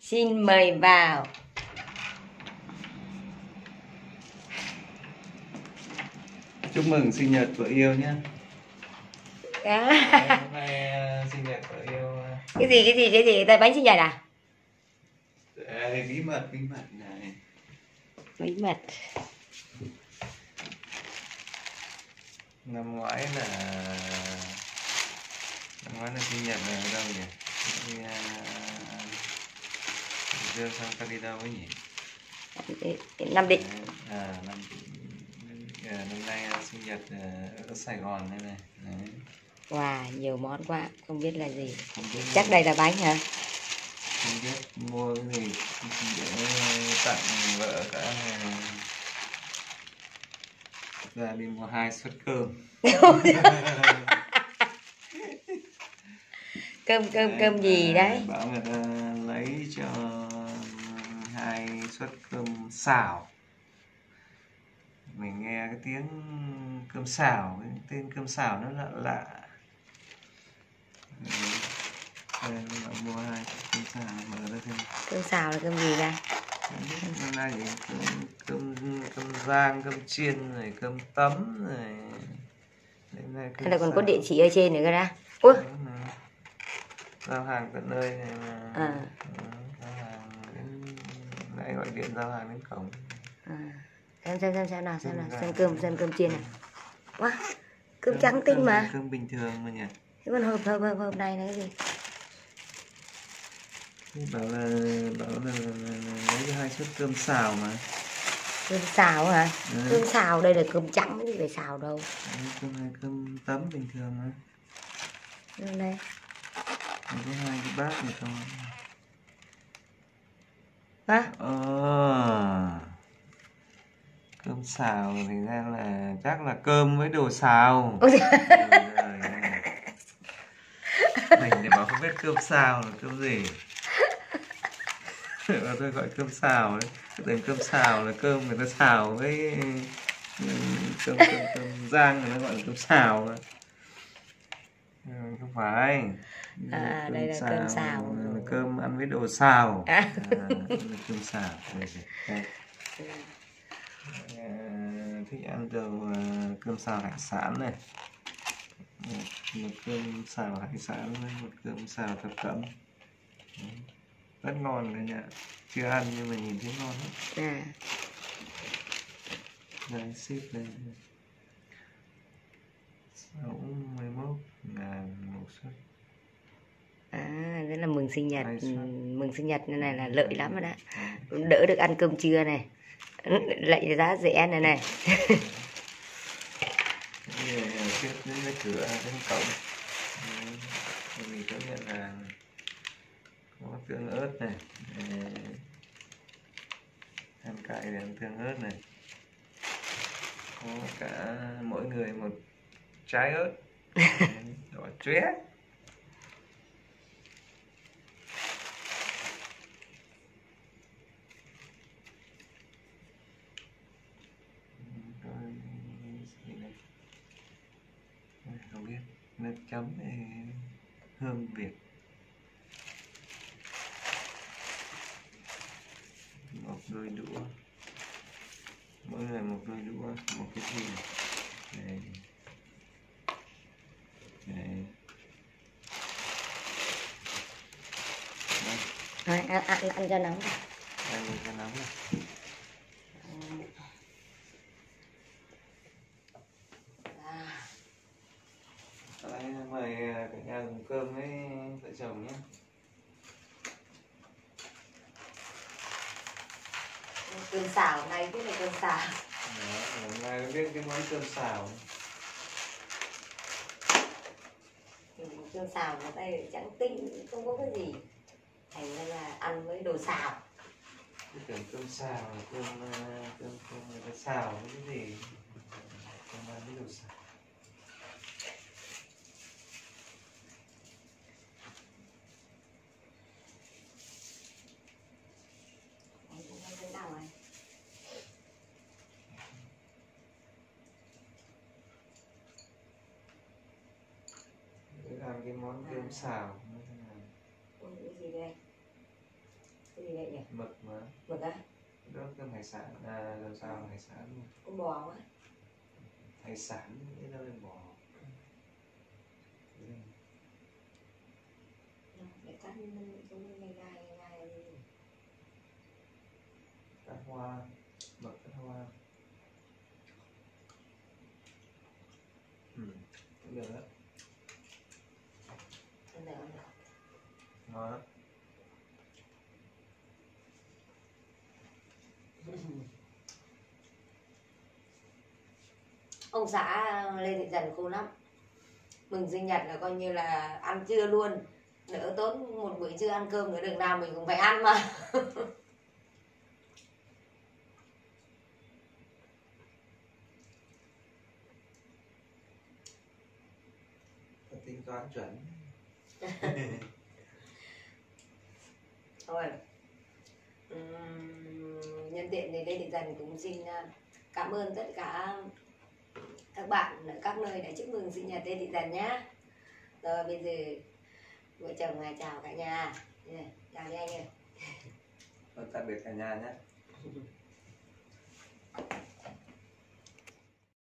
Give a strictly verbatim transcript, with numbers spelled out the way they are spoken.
Xin mời vào. Chúc mừng sinh nhật vợ yêu nhé. À. Hôm nay uh, sinh nhật vợ yêu. Uh... Cái gì cái gì cái gì? Đây bánh sinh nhật à? Đây, bí mật bí mật này. Bí mật. Năm ngoái là năm ngoái là sinh nhật là ở đâu nhỉ? Đi Dương xong ta đi đâu ấy nhỉ? Nam Định. À, năm năm nay sinh nhật ở Sài Gòn đây này. Đấy. Wow, nhiều món quá, không biết là gì. Không biết chắc đây là bánh hả? Không biết mua cái gì để tặng vợ cả. Ra đi mua hai suất cơm. cơm cơm cơm gì đấy? Bảo người ta lấy cho hai suất cơm xào. Mình nghe cái tiếng cơm xào, cái tên cơm xào nó lạ lạ. Đây, mua hai cơm xào mở ra thêm. Cơm xào là cơm gì đây? Hôm nay thì cơm, cơm, cơm rang, cơm chiên, rồi cơm tấm, rồi... Hay là còn có địa chỉ ở trên nữa cơ ra? Ủa? Giao hàng tận nơi này mà. À. Giao hàng đến... Nãy gọi điện giao hàng đến cổng. À. Xem xem xem xem nào, xem nào, xem cơm, xem cơm chiên này. Wow, cơm, cơm trắng tinh mà. Cơm bình thường mà nhỉ. Thế còn hộp hộp hộp, hộp này là cái gì? Bảo là bảo là lấy hai suất cơm xào mà. Cơm xào hả? Ừ. Cơm xào đây là cơm trắng chứ phải xào đâu. Đấy, cơm này cơm tấm bình thường mà. Đây này. Có hai cái bát này thôi. Hả? Ờ. Cơm xào thì ra là chắc là cơm với đồ xào. Ôi mình thì bảo không biết cơm xào là cơm gì. Tôi gọi cơm xào đấy. Tên cơm xào là cơm người ta xào với cơm, cơm, cơm rang người ta gọi là cơm xào mà. Không phải. À, cơm đây là xào, cơm xào. là cơm ăn với đồ xào. À. À, cơm xào. Đây, đây. À, thích ăn đồ cơm xào hải sản này. Một cơm xào hải sản với một cơm xào thập cẩm. Rất ngon đấy nhỉ. Chưa ăn nhưng mà nhìn thấy ngon lắm. À. Đây ship đây. sáu mươi mốt ngàn một suất. À, rất là mừng sinh nhật. Mừng sinh nhật này là lợi lắm rồi đó. Đỡ được ăn cơm trưa này. Lại giá rẻ này này. Trước đến cái cửa đến cổng. Mình có nhận là có tương ớt này. Ăn cải để ăn tương ớt này. Có cả mỗi người một trái ớt. Đỏ chóe. Không biết nước chấm này hương Việt. Một đôi đũa, mỗi người một đôi đũa, một cái gì này. Này. Rồi, ăn, ăn, ăn cho nóng. Ăn cho nóng này. Đấy, mời cả nhà dùng cơm với vợ chồng nhé. Cơm xào này biết là cơm xào. Đó, hôm nay có biết cái món cơm xào. Cơm xào nó đây trắng tinh, không có cái gì. Thành ra là ăn với đồ xào. Cái tưởng cơm xào là cơm, cơm, cơm người ta xào với cái gì. Cơm ăn với đồ xào. Ăn cái món cơm xào. Cái gì đây? Cái gì vậy nhỉ? Mực mà. Mực á? Đó cơm hải sản, à làm sao hải sản? Con bò á. Hải sản nghĩa là bên bò. Ừ. Để cắt chúng mình gai gai gai đi. Cắt hoa, mực cắt hoa. Ừ, cũng được đó. Ăn được, ăn được. Ngon lắm. Ông xã Lê Thị Dần khôn lắm. Mừng sinh nhật là coi như là ăn trưa luôn, đỡ tốn một buổi trưa ăn cơm nữa, đường nào mình cũng phải ăn mà. Tính toán chuẩn. Thôi uhm, nhân tiện thì Lê Thị Dần cũng xin cảm ơn tất cả các bạn ở các nơi đã chúc mừng sinh nhật Lê Thị Dần nhá. Rồi bây giờ vợ chồng chào cả nhà. Chào đi anh ơi. Tạm biệt cả nhà nhé.